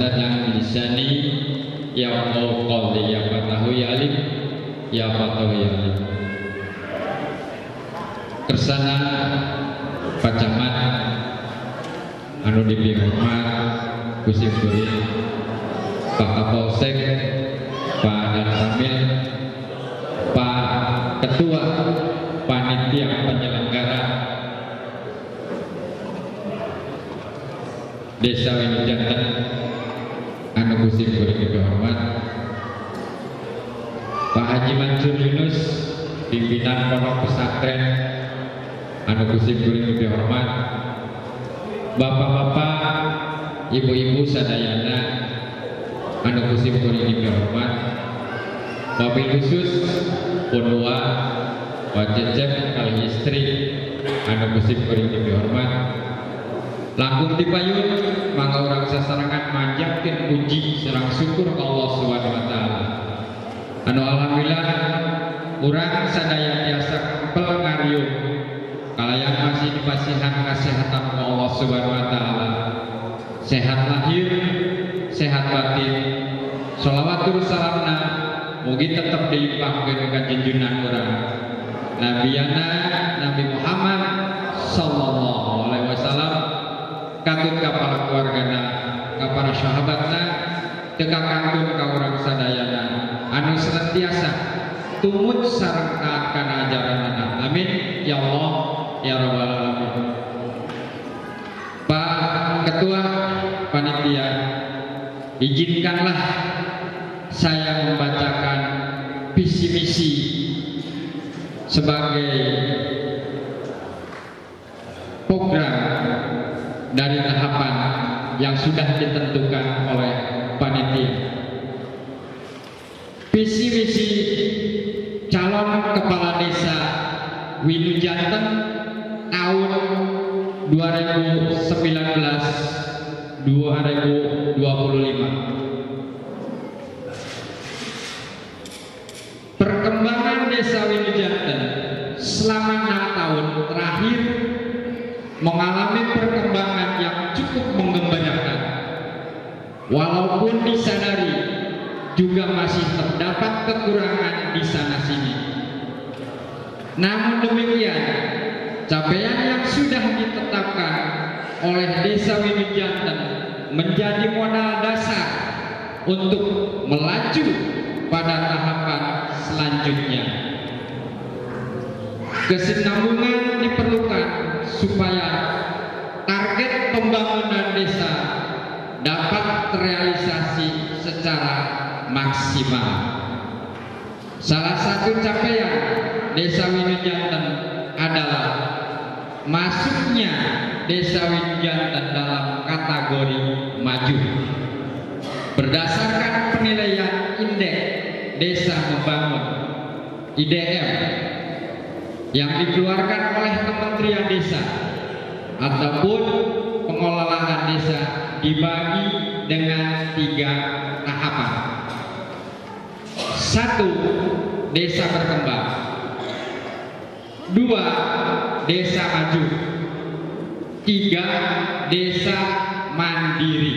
uqdatan min lisani yafqahu qawli ya fatahu ya alim ya fatahu ya alim. Kersana Pak Camat anu dipihormat Gusim Kuring, Pak Kapolsek, Pak Dan Ramil, Pak Ketua Panitia Penyelenggara Desa Winujanten anu Gusim Kuring dipihormat, Pak Haji Mansur Yunus, pimpinan Pondok Pesantren anu Gusim Kuring dipihormat, Bapak-bapak, ibu-ibu sadayana anu Gusim Kuring dipihormat, wabil khusus Punwa Wajecek kali istri anu Gusim Kuring dipihormat, langkung dipayun mangga urang sasarangan manjatkeun puji sareng syukur ka Allah Subhanahu wa taala. Anu alhamdulillah urang sadaya tiasa kempel ngariung kalayan masih dipasihan kesehatan ka Allah Subhanahu wa taala. Sehat lahir, sehat batin. Shalawatun salamna mugi tetep dilimpahkeun ka junjungan urang Nabiyana Nabi Muhammad sallallahu alaihi wasallam, katut ka para keluargana, ka para sahabatna, teu kakantun ka urang sadayana anu senantiasa tumut sareng taat kana ajaranna. Amin ya Allah ya rabbal alamin. Pak Ketua Panitia, izinkanlah saya membacakan visi misi sebagai program dari tahapan yang sudah ditentukan oleh panitia. Visi misi calon kepala desa Winujanten tahun 2019-2025. Perkembangan desa Winujanten selama 6 tahun terakhir mengalami perkembangan yang cukup menggembirakan. Walaupun disadari juga masih terdapat kekurangan di sana sini. Namun demikian, capaian yang sudah ditetapkan oleh Desa Winujanten menjadi modal dasar untuk melaju pada tahapan selanjutnya. Kesinambungan diperlukan supaya target pembangunan desa dapat terrealisasi secara maksimal. Salah satu capaian Desa Winujanten adalah masuknya Desa Winujanten dalam kategori maju berdasarkan penilaian Indeks Desa Membangun IDM yang dikeluarkan oleh Kementerian Desa ataupun pengelolaan desa dibagi dengan 3 tahapan. 1. Desa berkembang. 2. Desa maju. 3. Desa mandiri.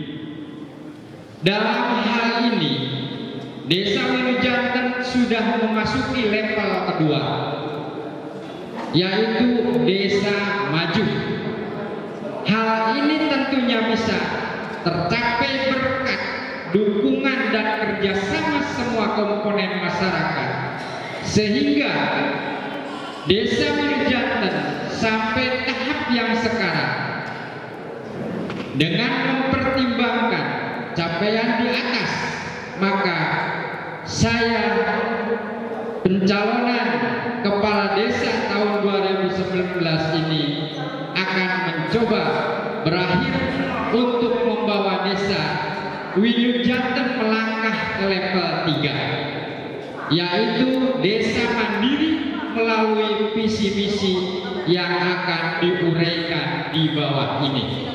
Dalam hal ini Desa Winujanten sudah memasuki level kedua, yaitu desa maju. Hal ini tentunya bisa tercapai berkat dukungan dan kerjasama semua komponen masyarakat, sehingga Desa Winujanten sampai tahap yang sekarang. Dengan mempertimbangkan capaian di atas, maka saya pencalonan kepala desa tahun 2019 ini akan mencoba berakhir untuk membawa desa Winujanten melangkah ke level 3, yaitu desa mandiri melalui visi misi yang akan diuraikan di bawah ini.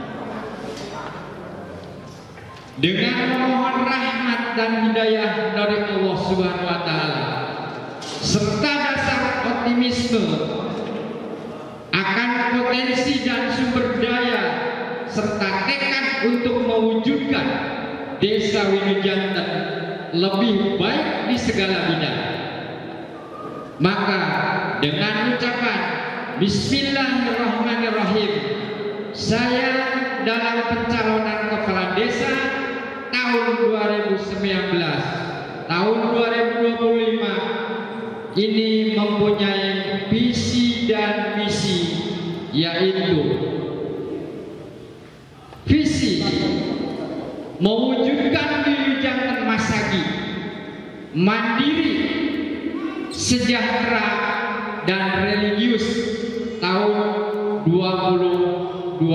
Dengan memohon rahmat dan hidayah dari Allah Subhanahu wa taala serta dasar optimisme akan potensi dan sumber daya serta tekad untuk mewujudkan Desa Winujanten lebih baik di segala bidang. Maka dengan ucapan Bismillahirrahmanirrahim, saya dalam pencalonan kepala desa tahun 2019, tahun 2025 ini mempunyai visi dan misi, yaitu visi mewujudkan Winujanten Masagi mandiri, sejahtera dan religius tahun 2025.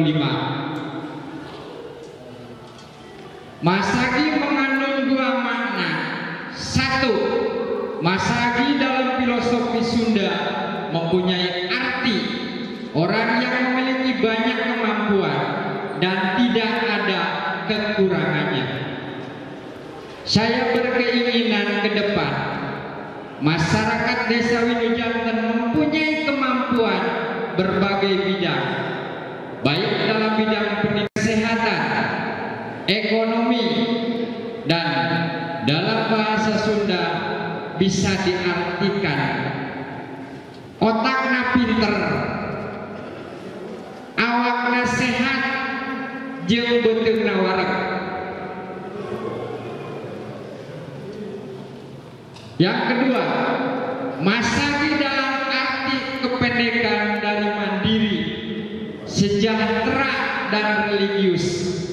Masagi mengandung dua makna. Satu, Masagi dalam filosofi Sunda mempunyai arti orang yang memiliki banyak kemampuan dan tidak ada kekurangannya. Saya berkeinginan ke depan masyarakat Desa Winujanten mempunyai kemampuan berbagai bidang, baik dalam bidang pendidikan, kesehatan, ekonomi, dan dalam bahasa Sunda bisa diartikan otakna pinter, awakna sehat, jeung beuteungna wareg. Yang kedua, Masagi dalam arti kependekan dari mandiri, sejahtera dan religius.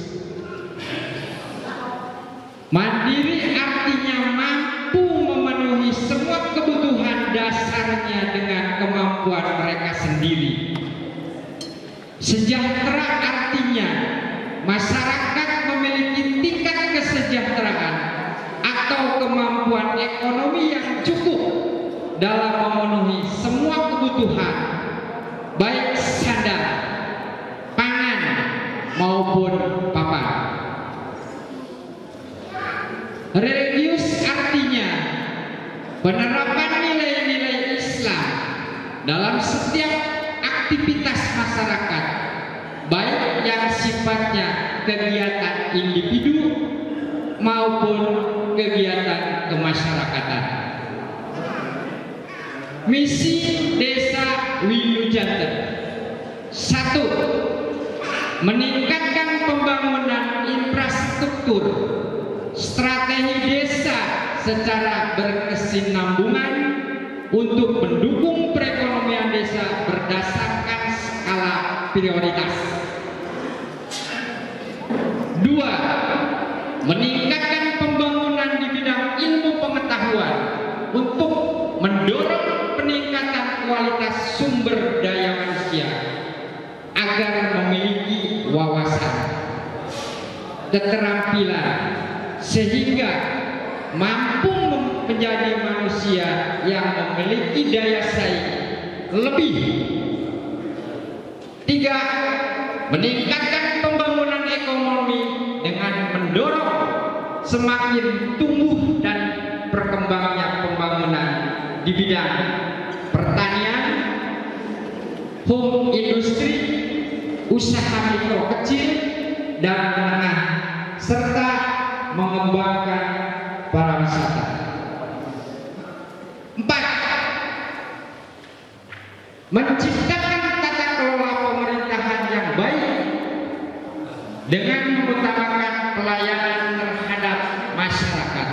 Mandiri artinya mampu memenuhi semua kebutuhan dasarnya dengan kemampuan mereka sendiri. Sejahtera artinya masyarakat memiliki tingkat kesejahteraan atau kemampuan ekonomi yang cukup dalam memenuhi semua kebutuhan, baik sandang, pangan maupun papan. Religius artinya penerapan nilai-nilai Islam dalam setiap aktivitas masyarakat, baik yang sifatnya kegiatan individu maupun kegiatan kemasyarakatan. Misi Desa Winujanten: 1. Meningkatkan pembangunan infrastruktur strategi desa secara berkesinambungan untuk mendukung perekonomian desa berdasarkan skala prioritas. 2. Meningkatkan pembangunan di bidang ilmu pengetahuan untuk mendorong peningkatan kualitas sumber daya manusia agar memiliki wawasan, keterampilan, sehingga mampu menjadi manusia yang memiliki daya saing lebih. 3. Meningkatkan pembangunan ekonomi dengan mendorong semakin tumbuh dan berkembangnya pembangunan di bidang pertanian, home industri, usaha mikro kecil dan menengah, serta mengembangkan pariwisata. 4. Menciptakan tata kelola pemerintahan yang baik dengan mengutamakan pelayanan terhadap masyarakat.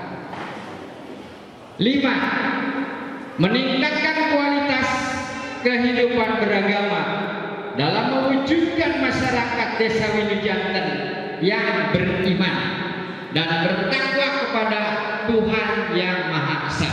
5. Meningkatkan kualitas kehidupan beragama dalam mewujudkan masyarakat Desa Winujanten yang beriman dan bertakwa kepada Tuhan Yang Maha Esa.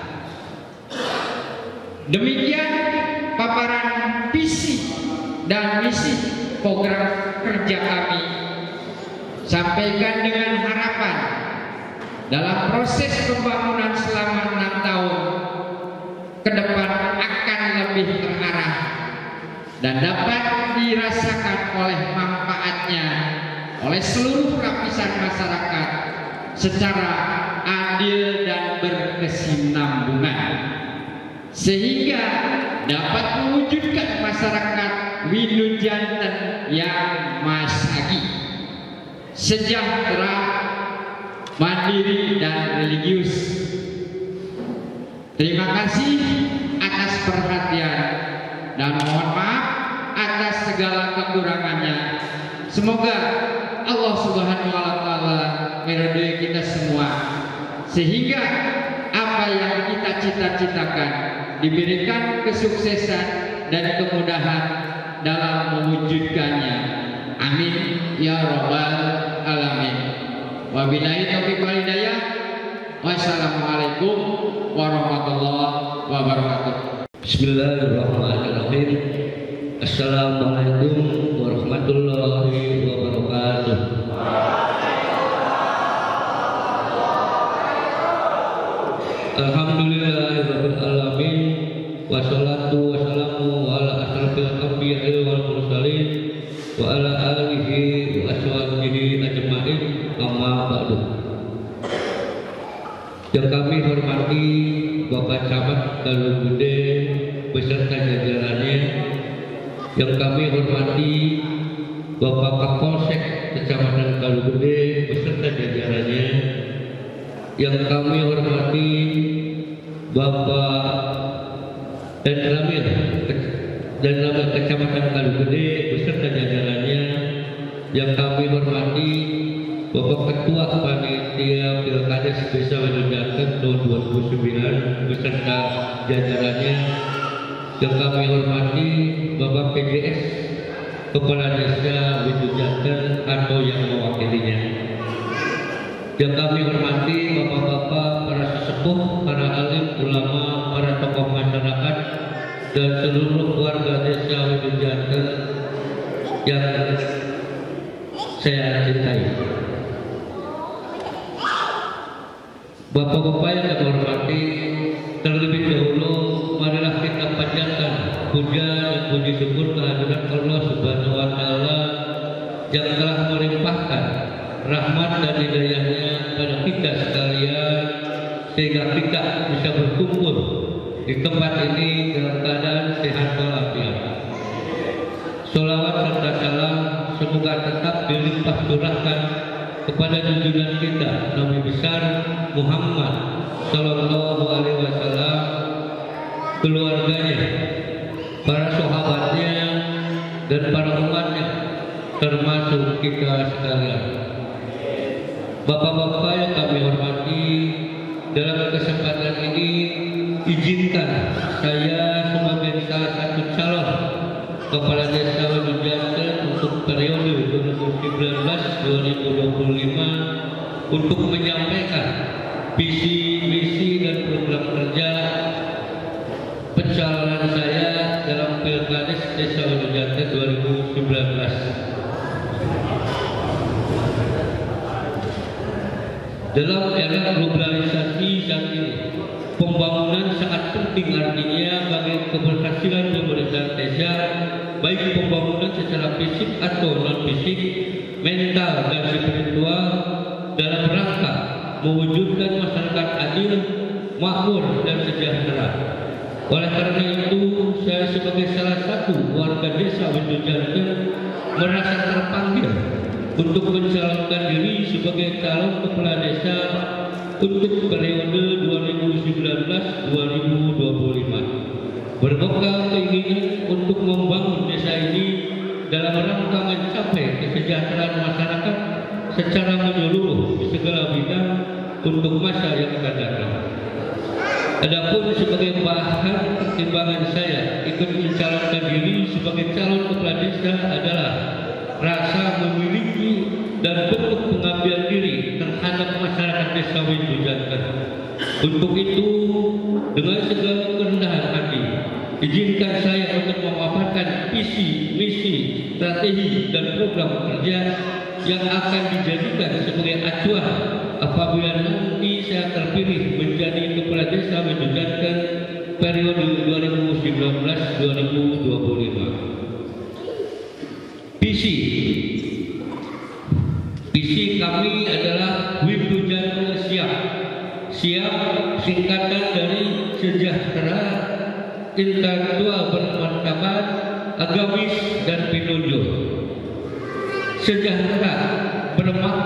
Demikian paparan visi dan misi program kerja kami. Sampaikan dengan harapan dalam proses pembangunan selama 6 tahun ke depan akan lebih terarah dan dapat dirasakan oleh manfaatnya oleh seluruh lapisan masyarakat secara adil dan berkesinambungan, sehingga dapat mewujudkan masyarakat Winujanten yang masagi. sejahtera, mandiri dan religius. Terima kasih atas perhatian dan mohon maaf atas segala kekurangannya. Semoga Allah Subhanahu wa taala meridhoi kita semua sehingga apa yang kita cita-citakan diberikan kesuksesan dan kemudahan dalam mewujudkannya. Amin ya rabbal alamin. Wabillahi taufiq wal hidayah. Wassalamualaikum warahmatullahi wabarakatuh. Bismillahirrahmanirrahim. Assalamualaikum warahmatullahi wabarakatuh. Alhamdulillahirabbil alamin. Wassalatu wassalamu ala asrofil anbiya'i wal mursalin wa ala alihi wa ashabihi ajma'in, amma ba'du. Yang kami hormati Bapak Camat Galugede beserta jajarannya, yang kami hormati Bapak Kapolsek Kecamatan Galugede beserta jajarannya, yang kami hormati Bapak dan Ramil Kecamatan Galugede beserta jajarannya, yang kami hormati Bapak Ketua Panitia Pilkades Desa Wedujatun tahun 2009 beserta jajarannya, yang kami hormati Bapak PJS Kepala Desa Wedujatun atau yang mewakilinya, yang kami hormati bapak-bapak, para sesepuh, para alim, ulama, para tokoh masyarakat, dan seluruh warga Desa Wedujatun yang saya cintai. Bapak-bapak yang kami hormati, terlebih dahulu marilah kita panjatkan puja dan puji syukur kehadirat Allah Subhanahu wa taala yang telah melimpahkan rahmat dan hidayahnya pada kita sekalian sehingga kita bisa berkumpul di tempat ini dalam keadaan sehat walafiat. Sholawat serta salam semoga tetap dilimpah curahkan kepada junjungan kita Nabi besar Muhammad Sallallahu Alaihi Wasallam, keluarganya, para sahabatnya, dan para umatnya, termasuk kita sekalian. Bapak-bapak yang kami hormati, dalam kesempatan ini izinkan saya sebagai salah satu calon Kepala Desa Wedujatun untuk periode 2019-2025 untuk menyampaikan visi, misi, dan program kerja pencalonan saya dalam Pilkades Desa Wedujatun 2019. Dalam era globalisasi saat ini, pembangunan sangat penting, artinya bagi keberhasilan pemerintahan desa, baik pembangunan secara fisik atau non fisik, mental dan spiritual, dalam rangka mewujudkan masyarakat adil, makmur dan sejahtera. Oleh karena itu, saya sebagai salah satu warga Desa Wedujatun merasa terpanggil untuk mencalonkan diri sebagai calon kepala desa untuk periode 2019-2025. Berbekal keinginan untuk membangun desa ini dalam rangka mencapai kesejahteraan masyarakat secara menyeluruh di segala bidang untuk masa yang akan datang. Adapun sebagai bahan pertimbangan saya ikut mencalonkan diri sebagai calon kepala desa adalah rasa memiliki dan bentuk pengabdian diri terhadap masyarakat Desa Wedujatun. Untuk itu, dengan segala kerendahan hati, izinkan saya untuk memaparkan visi, misi, strategi, dan program kerja yang akan dijadikan sebagai acuan apabila nanti saya terpilih menjadi Kepala Desa Wedujatun periode 2019-2025. Visi kami adalah Wedujatun siap. Siap singkatan dari sejahtera, intelektual bermartabat, agamis dan pinunjul. Sejahtera bermakna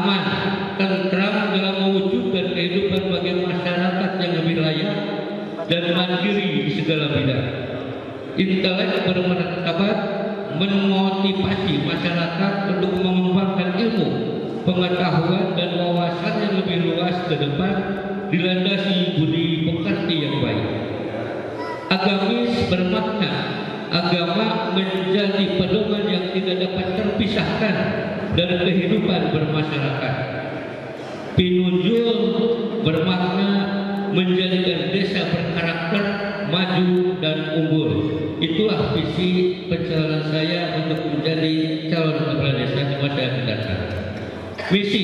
aman, tentram dalam mewujudkan kehidupan bagi masyarakat yang lebih layak dan mandiri di segala bidang. Intelek bermartabat memotivasi masyarakat untuk mengembangkan ilmu, pengetahuan dan wawasan yang lebih luas ke depan dilandasi budi pekerti yang baik. Agamis bermakna agama menjadi pedoman yang tidak dapat terpisahkan dari kehidupan bermasyarakat. Pinunjul bermakna menjadikan desa berkarakter maju dan unggul. Itulah visi pencalonan saya untuk menjadi calon kepala desa di masa yang datang. Misi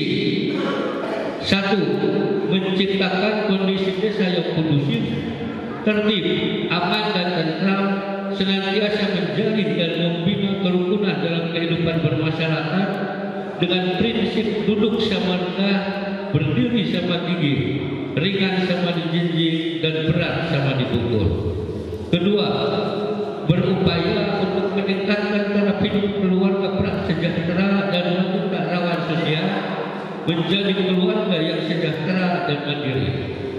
1. Menciptakan kondisi desa yang kondusif, tertib, aman dan tentram, senantiasa menjalin dan membina kerukunan dalam kehidupan bermasyarakat dengan prinsip duduk sama rendah, berdiri sama gigih, ringan sama dijinjing dan berat sama dipukul. Kedua, berupaya untuk meningkatkan taraf hidup keluarga prasejahtera dan wanita rawan sosial menjadi keluarga yang sejahtera dan mandiri.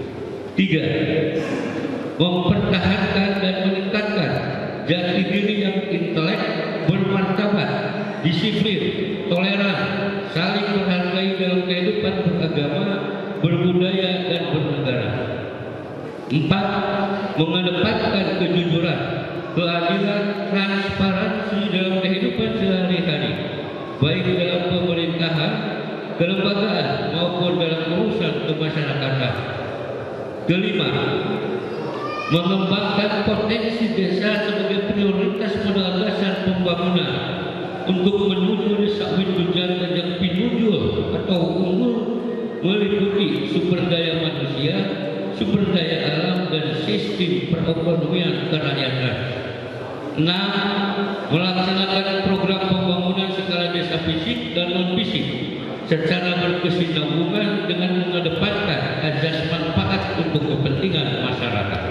3. Mempertahankan dan meningkatkan jati diri yang intelek, bermartabat, disiplin, toleran, saling menghargai dalam kehidupan beragama, berbudaya dan bernegara. 4. Mengedepankan kejujuran, keadilan, transparansi dalam kehidupan sehari-hari, baik dalam pemerintahan, kelembagaan maupun dalam urusan kemasyarakatan. 5. Mengembangkan potensi desa sebagai prioritas modal dasar pembangunan untuk menuju desa Windujan yang pinunjul atau unggul meliputi sumber daya manusia, sumber daya alam dan sistem perekonomian kerakyatan. 6. Melaksanakan program pembangunan skala desa fisik dan non fisik secara berkesinambungan dengan mengedepankan azas manfaat untuk kepentingan masyarakat.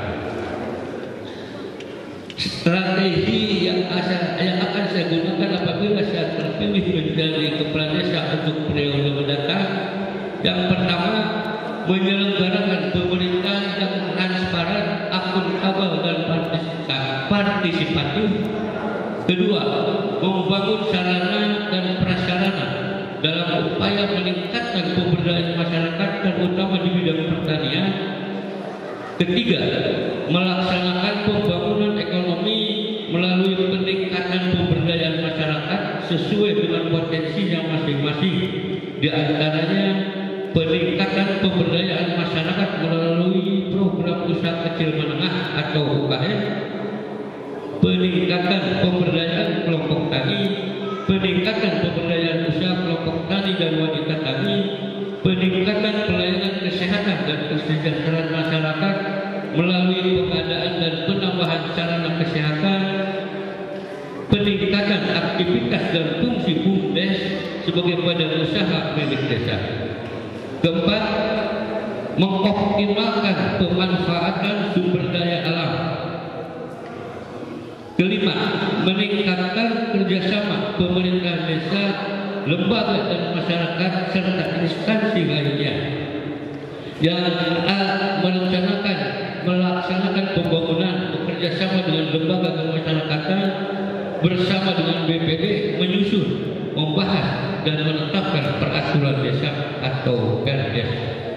Strategi yang akan saya gunakan apabila saya terpilih menjadi kepala desa untuk periode mendatang, yang pertama, menyelenggarakan pemerintahan yang transparan, akuntabel dan partisipatif. Kedua, membangun sarana dan prasarana dalam upaya meningkatkan pemberdayaan masyarakat terutama di bidang pertanian. Ketiga, melaksanakan pembangunan ekonomi melalui peningkatan pemberdayaan masyarakat sesuai dengan potensinya masing-masing. Di antaranya peningkatan pemberdayaan masyarakat melalui program usaha kecil menengah atau UKM, peningkatan pemberdayaan kelompok tani, peningkatan pemberdayaan usaha kelompok tani dan wanita tani, peningkatan pelayanan kesehatan dan kesejahteraan masyarakat melalui pengadaan dan penambahan sarana kesehatan, peningkatan aktivitas dan fungsi BUMDes sebagai badan usaha milik desa. Keempat, mengoptimalkan pemanfaatan sumber daya alam. Kelima, meningkatkan kerjasama pemerintah desa, lembaga dan masyarakat serta instansi lainnya. Yang melaksanakan pembangunan bekerjasama dengan lembaga kemasyarakatan bersama dengan BPD menyusun, membahas dan menetapkan peraturan desa atau Perdes.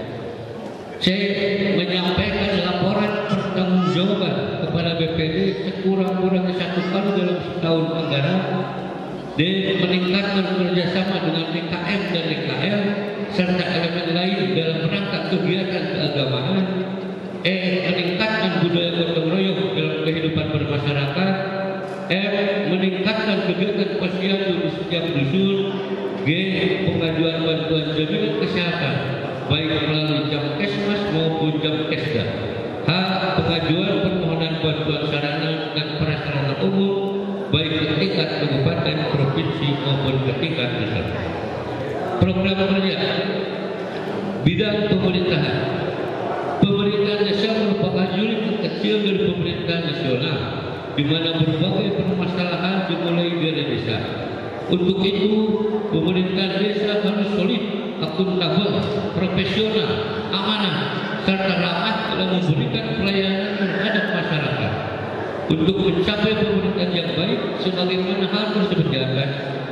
Saya menyampaikan laporan pertanggungjawaban kepada BPD sekurang-kurangnya 1 kali dalam setahun anggaran dan meningkatkan kerjasama dengan DKM dan DKL serta elemen lain dalam rangka kegiatan keagamaan, meningkatkan budaya gotong royong dalam kehidupan bermasyarakat, meningkatkan kegiatan posyandu di setiap dusun, pengajuan bantuan jaminan kesehatan baik melalui Jamkesmas maupun Jamkesda, pengajuan permohonan bantuan sarana dan prasarana umum baik ke tingkat kabupaten, provinsi maupun ke tingkat pusat. Program kerja bidang pemerintahan. Pemerintahan desa merupakan unit kecil dari pemerintahan nasional, di mana berbagai permasalahan dimulai dari desa. Untuk itu, pemerintahan desa harus solid, akuntabel, profesional, amanah, serta ramah dalam memberikan pelayanan terhadap masyarakat. Untuk mencapai pemerintahan yang baik sebagaimana harus dikerjakan,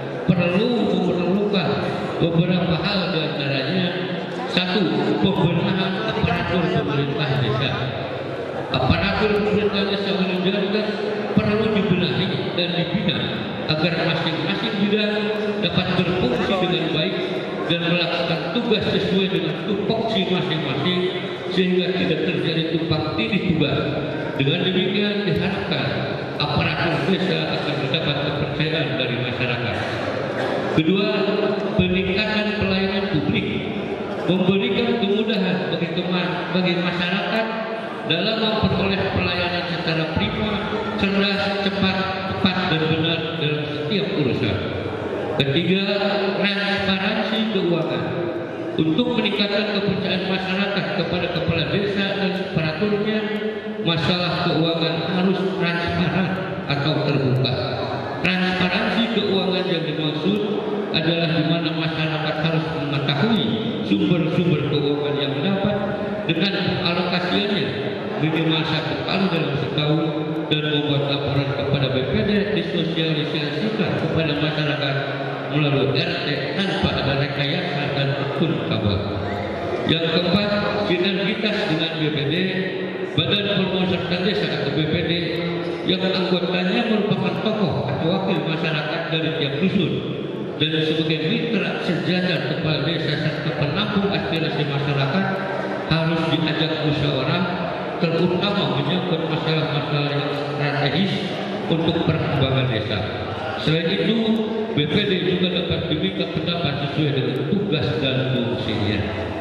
memerlukan beberapa hal, diantaranya: satu, pembenahan aparatur pemerintah desa. Aparatur pemerintah desa menunjukkan perlu dibenahi dan dibina agar masing-masing bidang dapat berfungsi dengan baik dan melakukan tugas sesuai dengan tupoksi masing-masing sehingga tidak terjadi tumpang tindih tugas. Dengan demikian diharapkan aparatur desa akan mendapat kepercayaan dari masyarakat. Kedua, peningkatan pelayanan publik, memberikan kemudahan bagi masyarakat dalam memperoleh pelayanan secara prima, cerdas, cepat, tepat, dan benar dalam setiap urusan. Ketiga, transparansi keuangan. Untuk meningkatkan kepercayaan masyarakat kepada kepala desa dan aparaturnya, masalah keuangan harus transparan atau terbuka. Transparansi keuangan yang dimaksud adalah di mana masyarakat harus mengetahui sumber-sumber keuangan yang mendapat dengan alokasiannya minimal 1 kali dalam setahun, dan membuat laporan kepada BPD disosialisasikan kepada masyarakat melalui RT tanpa ada rekayasa dan akun kabar. Yang keempat, sinergitas dengan BPD, Badan Pemasyarakatan Desa atau BPD, yang anggotanya merupakan tokoh atau wakil masyarakat dari tiap dusun dan sebagai mitra sejajar kepala desa serta penampung aspirasi masyarakat harus diajak musyawarah, terutama menyangkut masalah-masalah yang strategis untuk perkembangan desa. Selain itu, BPD juga dapat diminta pendapat sesuai dengan tugas dan fungsinya.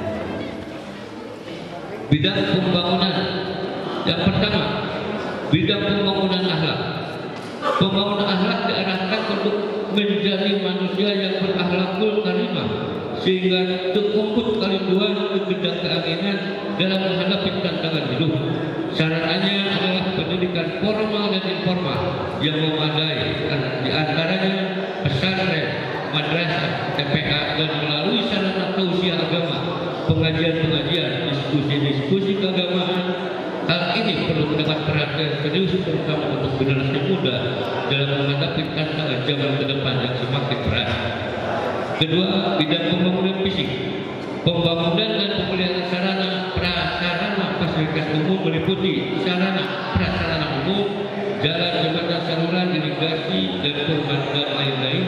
Bidang pembangunan. Yang pertama, bidang pembangunan akhlak. Pembangunan akhlak diarahkan untuk menjadi manusia yang berakhlakul karimah sehingga terkumpul kerinduan dan keaginan dalam menghadapi tantangan hidup. Syaratnya adalah pendidikan formal dan informal yang memadai, di antaranya pesantren, madrasah, TPA, dan melalui sarana tausiah agama, pengajian-pengajian, diskusi-diskusi keagamaan. Hal ini perlu mendapat perhatian serius terutama untuk generasi muda dalam menghadapi tantangan zaman ke depan yang semakin berat. Kedua, bidang pembangunan fisik. Pembangunan dan pemeliharaan sarana prasarana fasilitas umum meliputi sarana prasarana umum, jalan, jembatan, saluran, irigasi, dan perumahan dan lain-lain.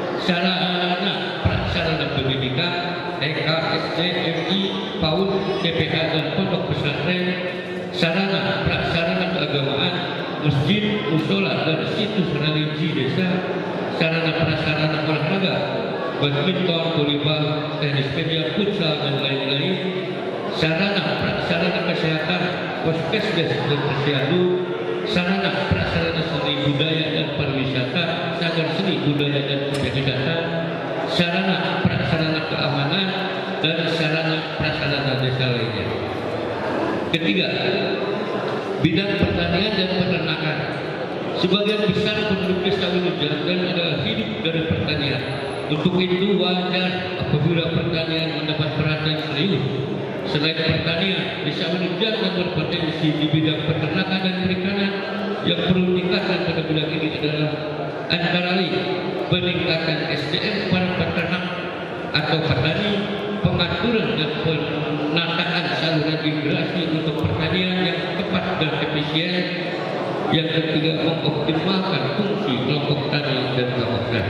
Sarana prasarana pendidikan, TK, SD, MI, PAUD, TPA, dan pondok pesantren. Sarana prasarana keagamaan, masjid, musola, dan situs religi desa. Sarana prasarana olahraga, badminton, volleyball, tenis meja, futsal, dan lain-lain. Sarana prasarana kesehatan, puskesdes dan posyandu. Sarana prasarana seni budaya dan pariwisata, cagar seni budaya dan pariwisata. Sarana prasarana keamanan, dan sarana prasarana desa lainnya. Ketiga, bidang pertanian dan peternakan. Sebagian besar penduduk desa Wilujatan adalah hidup dari pertanian. Untuk itu wajar apabila pertanian mendapat perhatian serius. Selain pertanian, desa Wilujatan berpotensi di bidang peternakan dan perikanan. Yang perlu ditingkatkan pada bidang ini adalah antara lain peningkatan SDM para peternak atau petani, pengaturan dan penataan saluran irigasi untuk pertanian yang tepat dan efisien. Yang ketiga, mengoptimalkan fungsi kelompok tani dan kawasan.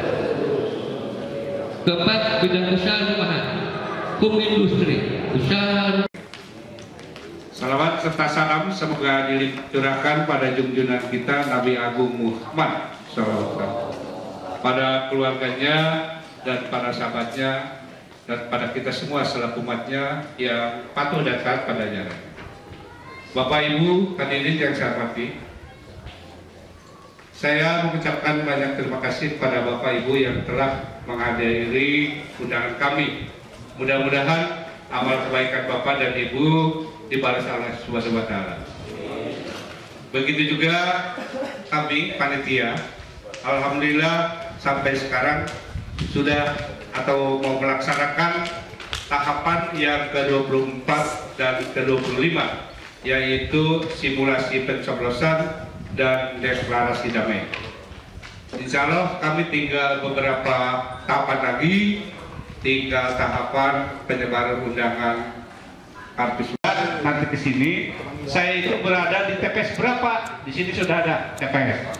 Keempat, bidang usaha rumahan, hukum industri, usaha. Salawat serta salam semoga dilimpahkan pada junjungan kita Nabi Agung Muhammad SAW, pada keluarganya dan para sahabatnya, dan pada kita semua selaku umatnya yang patuh dan taat padanya. Bapak Ibu hadirin yang saya hormati, saya mengucapkan banyak terima kasih kepada Bapak Ibu yang telah menghadiri undangan kami. Mudah-mudahan amal kebaikan Bapak dan Ibu dibalas Allah Subhanahu wa Ta'ala. Begitu juga kami panitia, alhamdulillah sampai sekarang sudah atau mau melaksanakan tahapan yang ke-24 dan ke-25, yaitu simulasi pencoblosan dan deklarasi damai. Insya Allah kami tinggal beberapa tahapan lagi, tinggal tahapan penyebaran undangan kartu suara. Nanti ke sini, saya itu berada di TPS berapa? Di sini sudah ada TPS.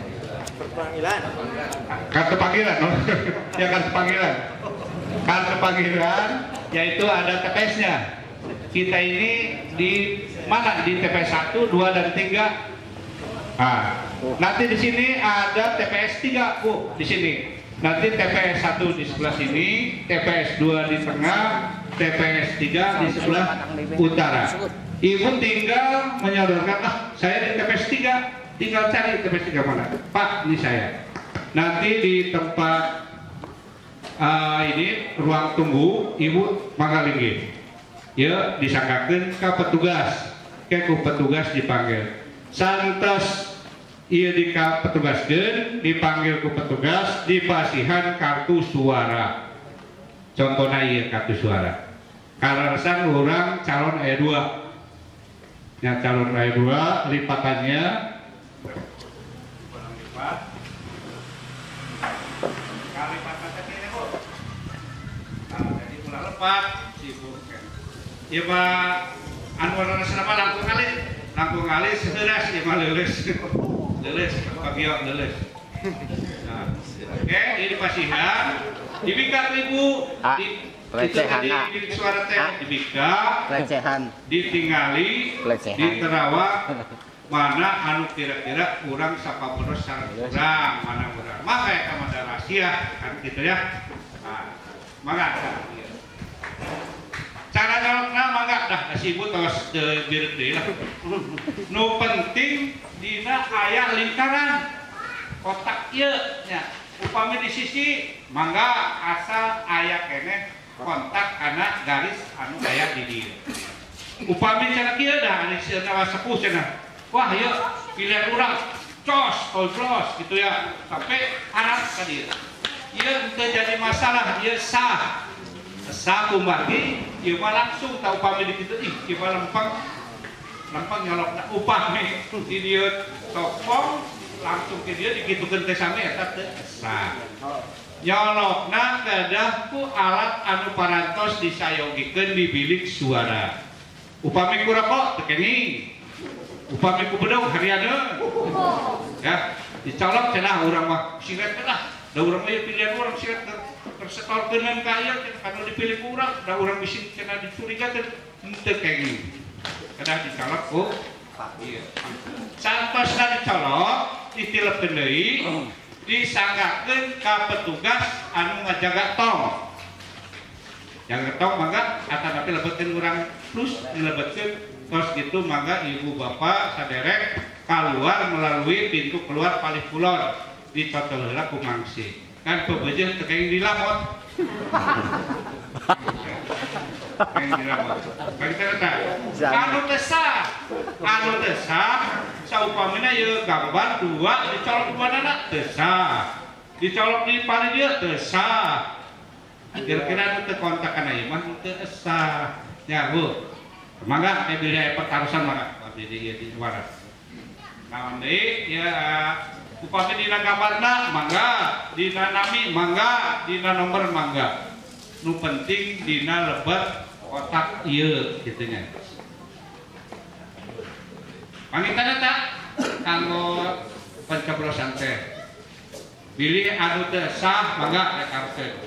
Kartu panggilan, oh. Ya kartu panggilan. Kartu panggilan, yaitu ada TPS-nya. Kita ini di mana? Di TPS 1, 2, dan 3. Nah, nanti di sini ada TPS 3, Bu, di sini. Nanti TPS 1 di sebelah sini, TPS 2 di tengah, TPS 3 di sebelah utara. Ibu tinggal menyodorkan, saya di TPS 3, tinggal cari TPS 3 mana. Pak, ini saya. Nanti di tempat ini ruang tunggu, Ibu manggalinggih. Ya, disangkakan ke petugas, ke petugas dipanggil. Santos ia di petugaskeun, dipanggil ke petugas, dipasihan kartu suara. Contohnya iya kartu suara. Karena sang orang calon aya 2. Ya, calon aya 2 lipatannya jadi mulai lepat sibuk. Ya Pak Anwar Rasrama langkung alis seuras ya mah leuleus pagio leuleus. Nah, oke, ini pasihan dibikak Ibu di suara teh dibikak pelecehan ditinggali diterawak mana anu kira-kira kurang sapabodos sareng urang mana urang mah eta mah rahasia kan gitu ya. Nah, mangga cara jawabna mangga dah sibuk tos bieu deui lah. Nu penting dina aya lingkaran kotak ieu nya. Upami di sisi mangga asal aya keneh kontak anak garis anu aya di dieu. Upami cenah kieu dah anu seuneu sepuh cenah. Wah ieu pilihan urang cos, cos gitu ya. Sampai harap ka dieu. Ieu teu jadi masalah, ieu sah. Sah kumbagi, ieu mah langsung tau upami di kitu ih ieu mah lempeng nyolokna upami di dieu topong langsung ke dia dikitukeun teh sami eta teu sah. Nyolokna kedah ku alat anu parantos disayogikeun di bilik suara. Upami ku rokok teu kenging. Upami ku bedeung harianeun. Ya, dicolok cenah urang mah siret lah. Da urang mah pilihan urang siret tersetorkeun ka ieu kana dipilih ku urang, da urang bisi cenah dicurigakeun teu kenging. Kedah dicolok ku ieu. Santosna dicolok ditilepkeun deui disanggakeun ka petugas anu ngajaga tong. Jaga tong mangga atanapi lebetkeun urang plus dilebetkeun tos gitu mangga ibu bapak saderek keluar melalui pintu keluar paling kulon dicocol heula ku mangsi. Kan pebeujeun teu kenging dilamot. Kenging dilamot. Anu teu sah saupamina ieu gambar 2 dicolok ku manana teu sah. Dicolok di paling dieu teu sah. Kira-kira teu kontakan ieu mah teu sah. Ya Bu. Mangga teh bilih pertarusan mangga abdi di luar. Naon deui ya upami dina gambarna mangga, dina nami mangga, dina nomor mangga. Nu penting dina lebet kotak ieu kitu nya. Pangitana tak kanggo pencoblosan teh. Bilih anu teu sah mangga rekarkeun.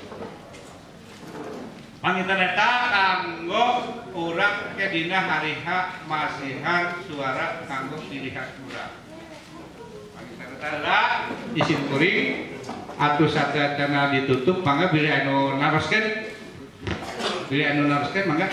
Pangitana tak kanggo urang ke dina hari H masihan suara kanggo pilihan urang. Pangitana tak isin kuring atuh sadatana ditutup mangga bilih anu naroskeun. Bilih anu naroskeun mangga.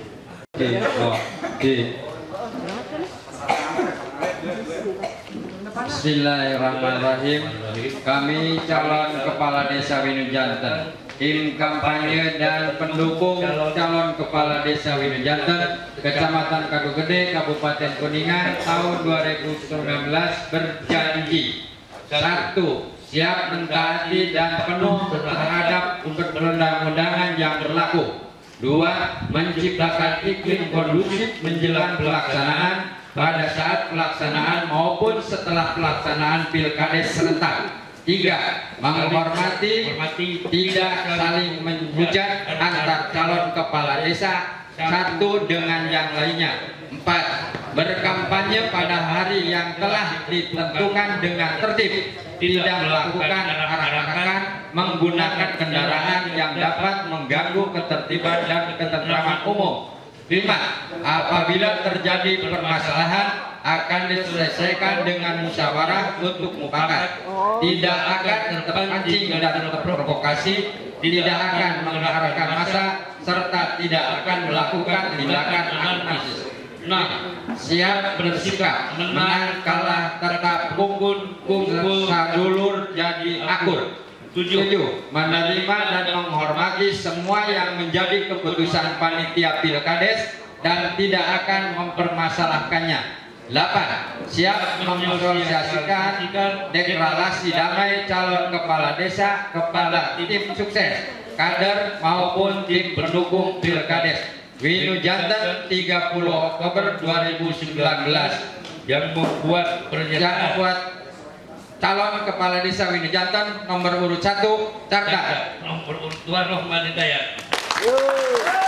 Bismillahirrahmanirrahim. Kami calon kepala desa Winujanten, tim kampanye dan pendukung calon kepala desa Winujanten, Kecamatan Kadugede, Kabupaten Kuningan tahun 2019 berjanji: 1. siap mentaati dan penuh terhadap perundang-undangan yang berlaku. 2. Menciptakan iklim kondusif menjelang pelaksanaan, pada saat pelaksanaan maupun setelah pelaksanaan pilkades serentak. 3. Menghormati, tidak saling menghujat antar calon kepala desa satu dengan yang lainnya. 4. Berkampanye pada hari yang telah ditentukan dengan tertib, tidak melakukan arak-arakan, menggunakan kendaraan yang dapat mengganggu ketertiban dan ketentraman umum. 5. Apabila terjadi permasalahan akan diselesaikan dengan musyawarah untuk mufakat, tidak akan terpancing dan terprovokasi, tidak akan mengarahkan massa, serta tidak akan melakukan tindakan anarkis. 6. Siap bersikap menang kalah tetap kumpul sadulur jadi akur. 7. Menerima dan menghormati semua yang menjadi keputusan panitia pilkades dan tidak akan mempermasalahkannya. 8. Siap mensosialisasikan deklarasi damai calon kepala desa kepada tim sukses, kader maupun tim pendukung pilkades. Winujanten 30 Oktober 2019 yang membuat pernyataan calon kepala desa Winujanten nomor urut 1 Carta. Nomor urut 2 Rohman Hidayat.